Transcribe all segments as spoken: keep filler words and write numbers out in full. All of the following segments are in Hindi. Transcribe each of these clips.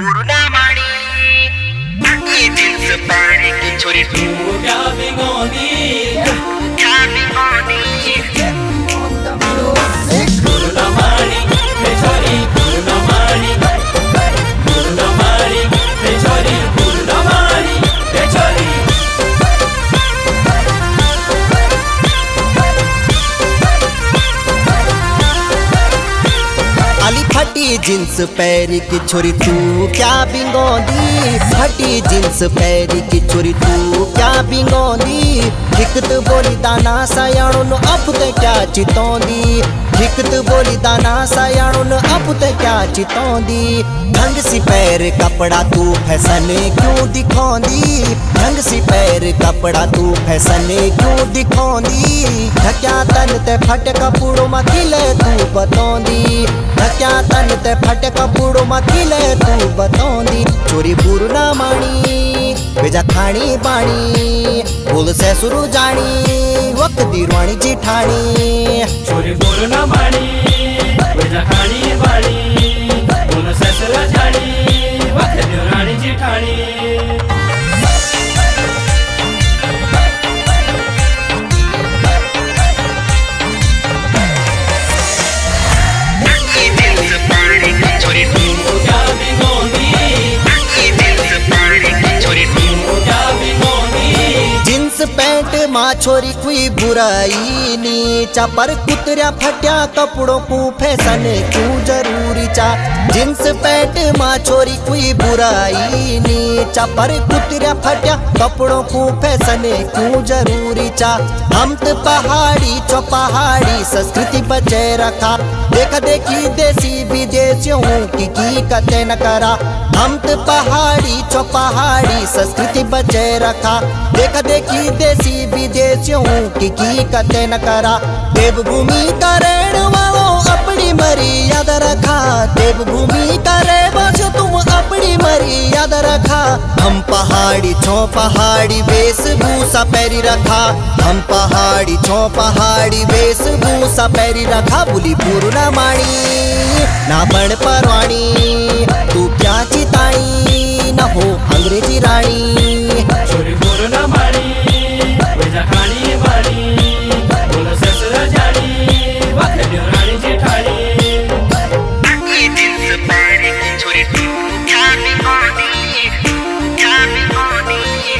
पूर्णमाणी ये दिल से पानी की छोरी तू क्या बिगोनी क्या बिगोनी पूर्णमाणी ये छोरी पूर्णमाणी पूर्णमाणी ये छोरी पूर्णमाणी ये छोरी अली फटी जींस पैरी की छोरी तू क्या बिंगोंदी फटी जींस पैरी की छोरी तू क्या बिंगोंदी हिकत बोली दाना सायाणो न अब ते क्या चितोंदी हिकत बोली दाना सायाणो न अब ते क्या चितोंदी ढंग सी पैर कपड़ा तू फैशन क्यों दिखोंदी ढंग सी पैर कपड़ा तू फैशन क्यों दिखोंदी ढक्या तन ते फट कपड़ो मथिले तू बतोंदी ढक्या तन ते फट कपड़ो मथिले तू बतोंदी चोरी पूर्णमाणी बेजा खाणी बाणी बोल से सुरु जानी वक्त दीरवाणी जिठाणी चोरी पूर्णमाणी बेजा खाणी बाणी बोल से सुरु जानी वक्त दीरवाणी जिठाणी पैंट माँ छोरी कोई बुराई नी चा पर कुतरिया फटिया कपड़ों को फैशन क्यों जरूरी चा जींस पैंट माँ छोरी कोई बुराई नी चा पर कुतरिया फटिया कपड़ों को फैशन क्यों जरूरी चा हम तो पहाड़ी चो पहाड़ी संस्कृति बचे रखा देखा देखी देसी विदेशियों की की कते न करा हम तो पहाड़ी चो पहाड़ी संस्कृति बचे रखा देखा देखी देसी विदेशियों की की कते न करा देवभूमि का रहने वालों अपनी मर्यादा रखा देवभूमि का रहे बस तुम अपनी मर्यादा रखा हम पहाड़ी छो पहाड़ी वेशभूषा पैरी रखा हम पहाड़ी छो पहाड़ी वेशभूषा पैरी रखा बोली पूर्णमाणी ना बन परवाणी तू क्या चिताई न हो अंग्रेजी रानी चोरी पूर्णमाणी बेजा खाणी बाणी बोल से सुरु जानी वक्त दीरवाणी जिठाणी ये दिल से पानी की छोरी तू क्या बिगोनी क्या बिगोनी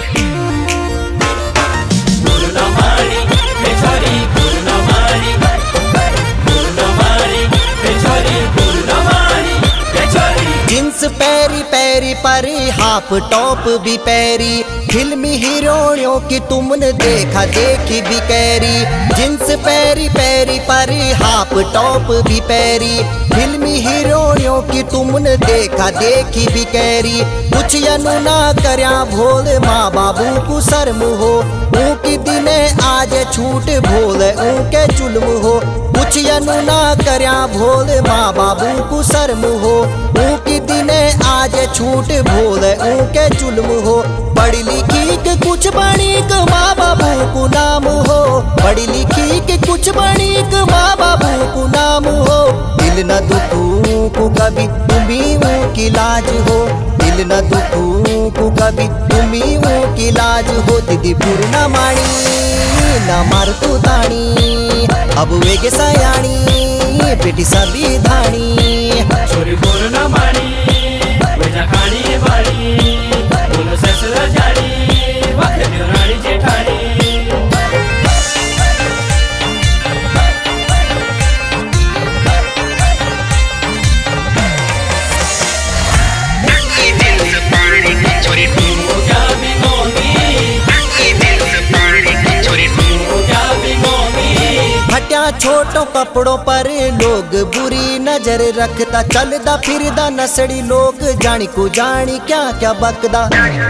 पूर्णमाणी ये छोरी पूर्णमाणी पूर्णमाणी ये छोरी पूर्णमाणी ये छोरी जींस पैरी पैरी पर हाफ टॉप भी पैरी फिल्मी हीरोइनों की तुमने देखा देखी भी कैरी जींस पैरी पैरी पर हाफ टॉप भी पैरी फिल्मी हीरोइनों की तुमने देखा देखी भी कैरी कुछ यनु ना करया भोल माँ बाबू को शर्म हो ऊकी दिने आज छूट भोल ऊके जुल्म हो कुछ यनु ना करया भोल माँ बाबू को शर्म हो ऊकी दिने आज छूट भोल ऊके जुल्म हो पढ़ी लिखी के कुछ बनी के माँ बाबू को नाम हो पढ़ी लिखी के कुछ बनी के माँ बाबू को नाम हो दिल न दुखू को कभी तुम्ही की लाज हो दिल न दुखू को कभी तुम्ही की लाज हो दीदी पूर्णमाणी न मार तू ताणी अब वेगे सयाणी बेटी सभी धाणी चोरी पूर्णमाणी बेजा खाणी बाणी बोल से सुरु जानी वक्त दीरवाणी जिठाणी ये दिल से पानी की छोरी तू क्या बिगोनी ये दिल से पानी की छोरी तू क्या बिगोनी फटिया छोटों कपड़ों पर लोग बुरी नजर रखता चलदा फिरदा नसड़ी लोग जानी को जानी क्या क्या बकदा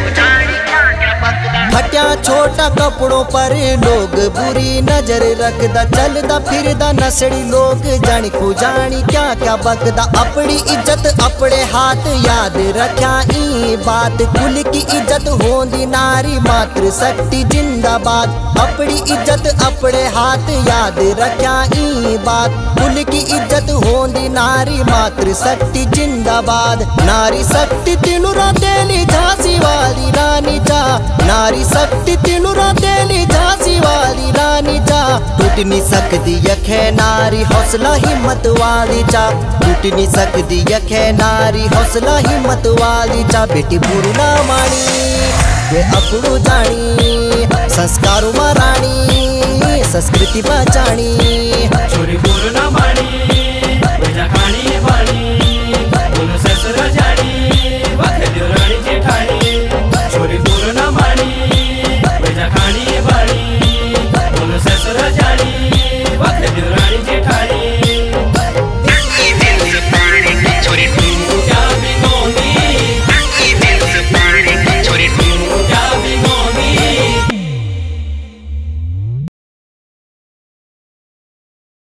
फटिया छोटा कपड़ों पर लोग बुरी नजर रखदा चलदा फिरदा नसड़ी लोग जानी को जानी क्या क्या बकदा अपनी इज्जत अपने हाथ याद रख्या ई बात कुल की इज्जत होंदी नारी मात्र शक्ति जिंदाबाद अपनी इज्जत अपने हाथ याद रख्या ई बात कुल की इज्जत होंदी नारी मातृ शक्ति जिंदाबाद। नारी शक्ति तिनुरा देली झांसी वाली रानी चा, नारी शक्ति तिनुरा देली झांसी वाली रानी चा। टूट नहीं सकती यखे नारी हौसला हिम्मत वाली चा, टूट नहीं सकती यखे नारी हौसला हिम्मत वाली चा। बेटी बुरू ना माणी वे अपड़ू जानी, संस्कारों में रानी संस्कृति बचानी। छोरी बुरू ना